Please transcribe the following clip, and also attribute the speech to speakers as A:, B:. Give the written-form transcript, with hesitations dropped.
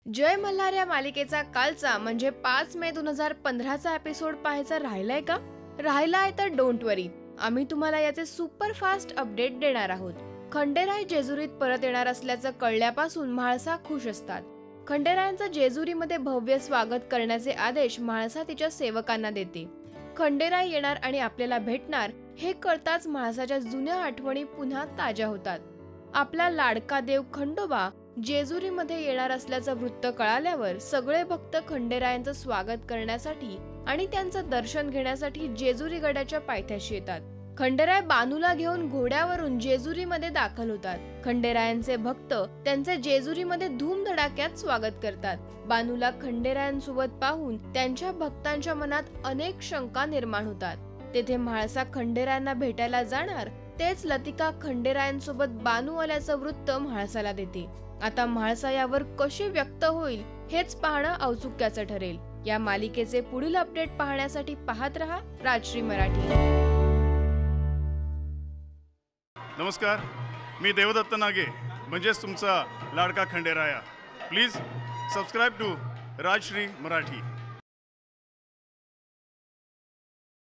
A: जय मल्हार या मालिकेचा कालचा म्हणजे 5 मे 2015चा एपिसोड पाहायचा राहिलाय का? राहिलाय तर डोंट वरी, आम्ही तुम्हाला याचे सुपर फास्ट अपडेट देणार आहोत. खंडेराय जेजुरीत परत येणार असल्याचं कळल्यापासून म्हाळसा खुश असतात. खंडेरायांचं जेजुरीमध्ये भव्य स्वागत करण्याचे आदेश म्हाळसा तिच्या सेवकांना देते. खंडेराय येणार आणि आपल्याला भेटणार हे कळताच म्हाळसाच्या जुन्या आठवणी पुन्हा ताज्या होतात. आपला लाडका देव खंडोबा जेजुरीमध्ये येणार असल्याचं वृत्त कळाल्यावर सगळे भक्त खंडेरायांचं स्वागत करण्यासाठी आणि त्यांचं दर्शन घेण्यासाठी जेजुरी गडाच्या पायथ्याशी येतात. खंडेराय बानूला घेऊन घोड्यावरून जेजुरीमध्ये दाखल होतात. खंडेरायांचे भक्त त्यांचे जेजुरीमध्ये धूमधडाक्यात स्वागत करतात. बानूला खंडेरायांसोबत पाहून त्यांच्या भक्तांच्या मनात अनेक शंका निर्माण होतात. तेथे म्हाळसा खंडेरायांना भेटायला जाणार तेच लतिका खंडेरायांसोबत बानू आल्याचं वृत्त म्हाळसाला देते. आता म्हाळसा यावर कशी व्यक्त होईल हेच पाहणं औत्सुक्याचं ठरेल. या मालिकेचे पुढील अपडेट पाहण्यासाठी पाहत रहा राजश्री मराठी.
B: नमस्कार, मी देवदत्त नागे, म्हणजेच तुमचा लाडका खंडेराया. Please subscribe to Rajshri Marathi.